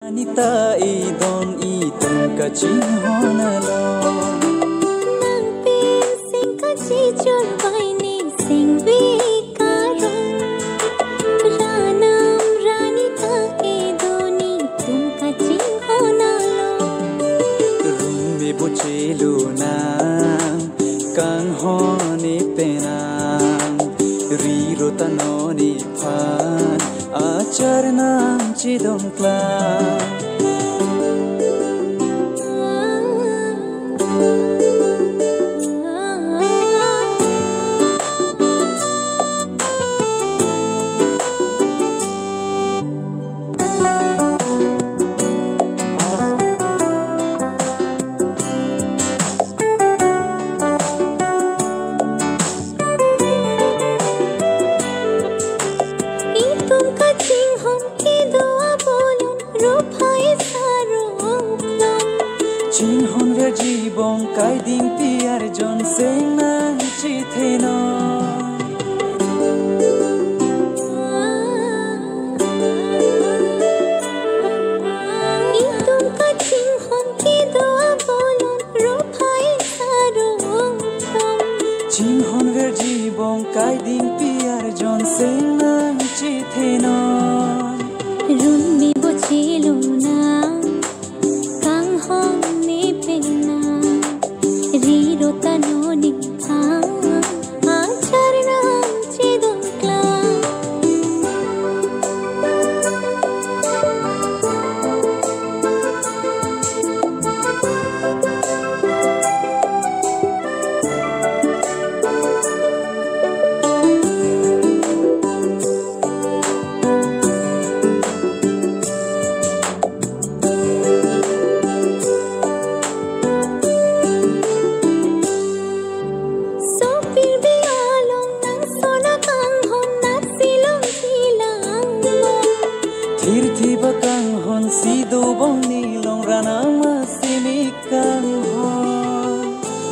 Anita idon itong kaching honalo nang pin sing kachi chor vaini sing vikarong ranam ranita idoni tum kachi honalo rumi bochelu na kang honi penang riro tanoni phan acharnam chidong klang Chin hon ver jibong kai ding piar jon seng nang chi theno itum ka ching hon ki doa bolon ro phai saro Chin hon ver jibong kai ding piar jon seng nang chi theno run mi bochelu na kang hon riro tanoni acharnam chidong klang Thirthi bakang hon sido bong ni long ranama sinikang hon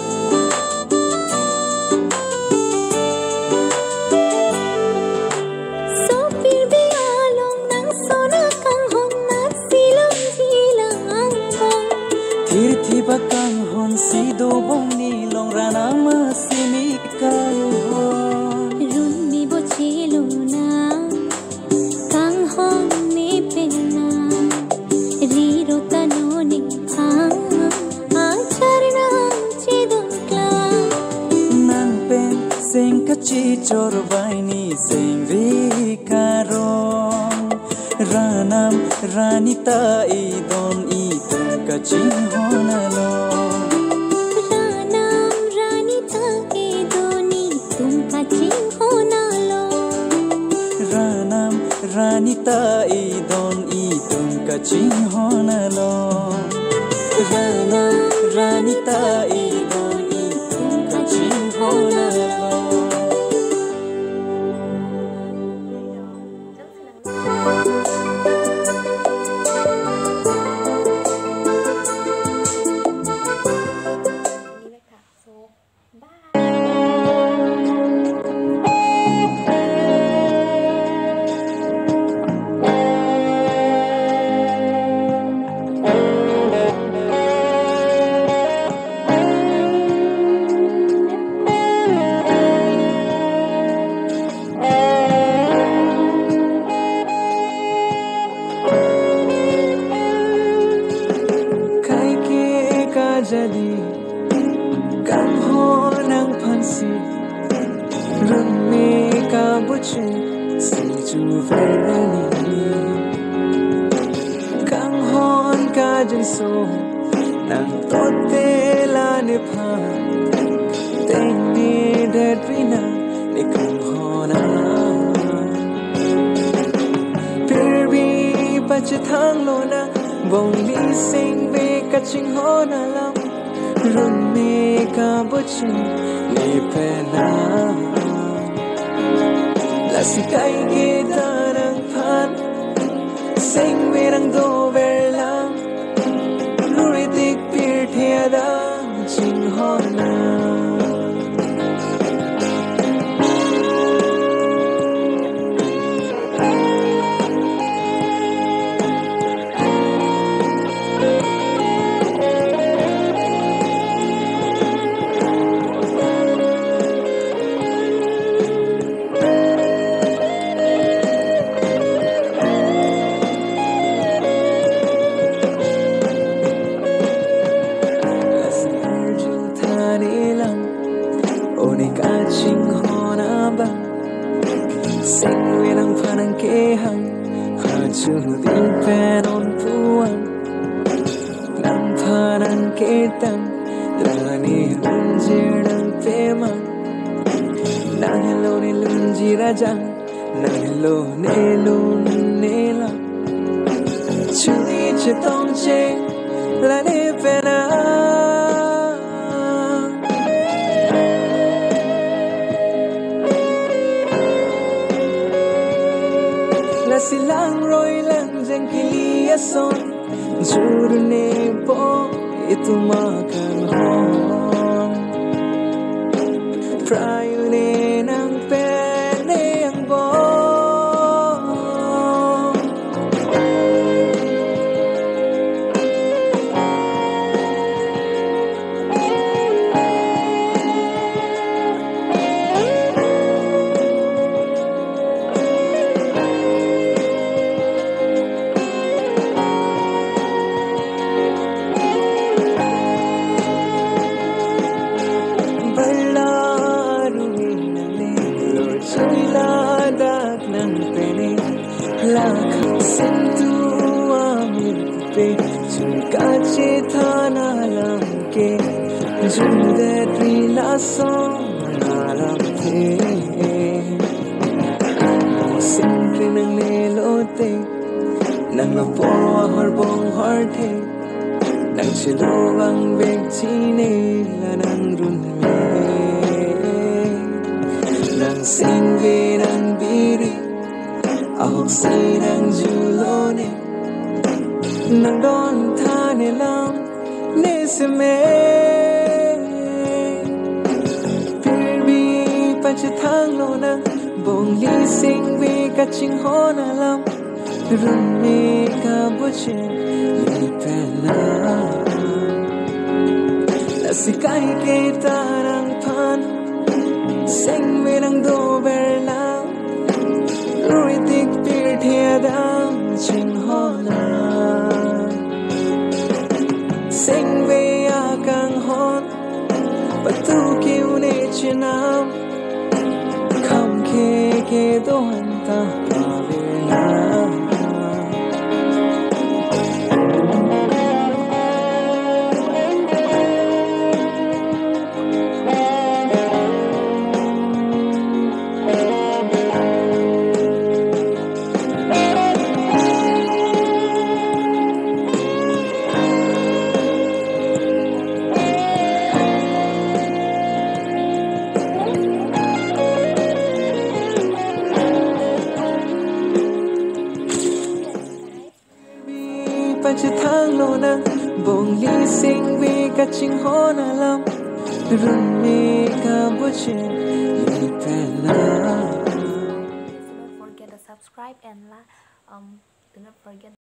sopir bialong nang sona kang hon nat silong jilang bong Thirthi bakang hon sido bong ni long ranama sinikang hon run mi bochelu na kang hon riro tanoni acharnam chidong klang nang pen seng kachi chor vaini seng vikarong ranam ranita idon itong kachi honalo ranam ranita idoni tum kachi honalo ranam ranita idon itong kachi honalo ranam ranita idon itong kachi honalo jadi kan ho nang phansi run me ka buche si chu verani kang hon ka jin so nang tote la ne pha teng ni det vina ne kang hona phir bhi bach thang lo na bong li sing be ka ching hona lam run me ka buche ne pena la sikai ge tarang phan sing me rang do verla luri dik pir thea da ching hona ketang lani runjirang pema nang hello ni lunjira jang nang hello ne lun nela chuli chetong che lani pena silang roi lang jeng kili ason jurne po itu makan hong prayune nang pene ang bong sentu amir pe chunka che thana lam ke junde trila song lam the sempre nang ne lote nang lo po har bong har the nang chilo ang bek chine la nang run me nang sing ve nang biri ahok sinang julone nang don thane lam nesme phir bi pach thang lo na bong li sing vi ka ching ho na lam run me ka buche li pena la sikai ke tarang phan sing me nang do berla ritik pirthedam ching hona sing ve akang hon patu kiune chinam kham ke dohan ta pavena pach thang lo na bong li sing vi ka ching ho na lam run me ka buche li pena. Don't forget to subscribe and do not forget